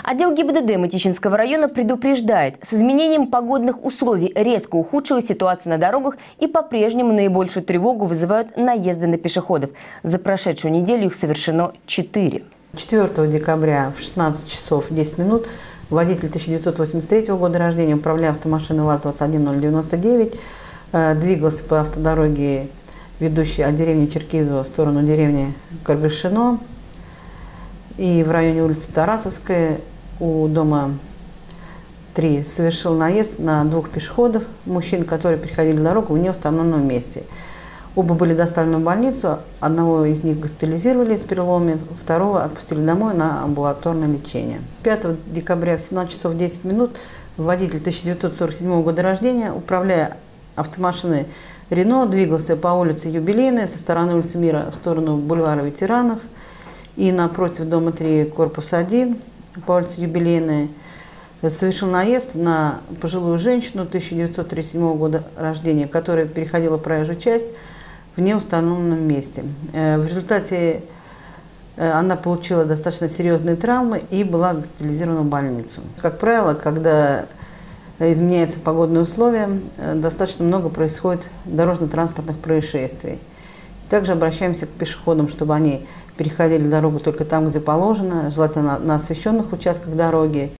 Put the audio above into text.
Отдел ГИБДД Мытищинского района предупреждает, с изменением погодных условий резко ухудшилась ситуация на дорогах и по-прежнему наибольшую тревогу вызывают наезды на пешеходов. За прошедшую неделю их совершено 4. 4 декабря в 16 часов 10 минут водитель 1983 года рождения, управляя автомашиной ВАЗ-21099, двигался по автодороге, ведущей от деревни Черкизово в сторону деревни Каргашино. И в районе улицы Тарасовская у дома 3 совершил наезд на 2 пешеходов, мужчин, которые переходили дорогу в неустановленном месте. Оба были доставлены в больницу, одного из них госпитализировали с переломами, второго отпустили домой на амбулаторное лечение. 5 декабря в 17 часов 10 минут водитель 1947 года рождения, управляя автомашиной Рено, двигался по улице Юбилейной со стороны улицы Мира в сторону бульвара Ветеранов и напротив дома 3, корпус 1 по улице Юбилейной. Совершил наезд на пожилую женщину 1937 года рождения, которая переходила проезжую часть в неустановленном месте. В результате она получила достаточно серьезные травмы и была госпитализирована в больницу. Как правило, когда изменяются погодные условия, достаточно много происходит дорожно-транспортных происшествий. Также обращаемся к пешеходам, чтобы они переходили дорогу только там, где положено, желательно на освещенных участках дороги.